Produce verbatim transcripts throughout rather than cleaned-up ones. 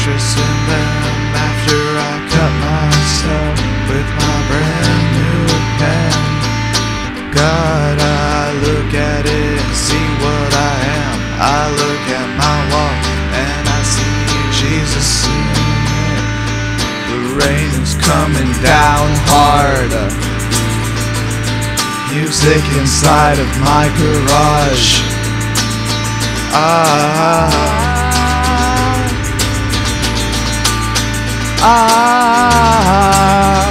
mattress in them after I cut myself with my brand new pen. God, I look at it and see what I am. I look at my wall and I see Jesus in it. The rain is coming down hard. Music inside of my garage. Ah, ah.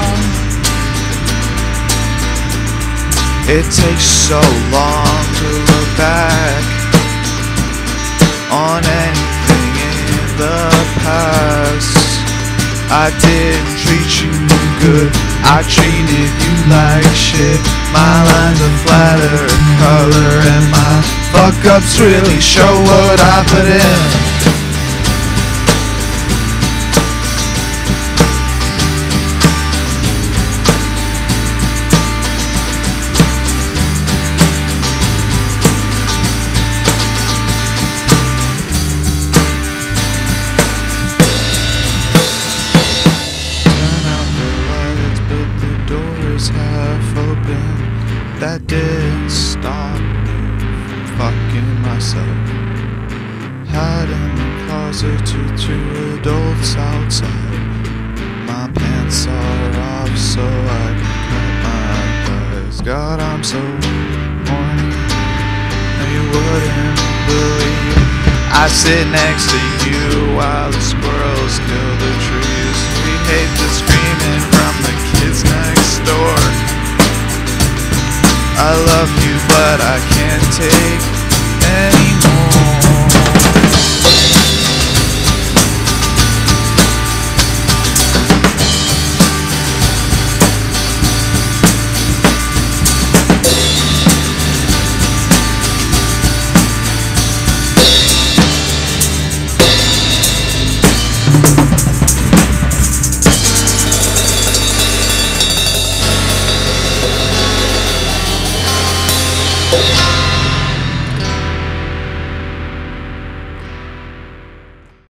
It takes so long to look back on anything in the past. I didn't treat you good, I treated you like shit. My lines are flatter color and my fuck-ups really show what I put in. Half open, that didn't stop me from fucking myself. Hide in the closet with two adults outside. My pants are off so I can cut my thighs. God, I'm so horny. No, you wouldn't believe. I sit next to you while the squirrels kill the trees. We hate the screaming from the kids next door. I love you, but I can't take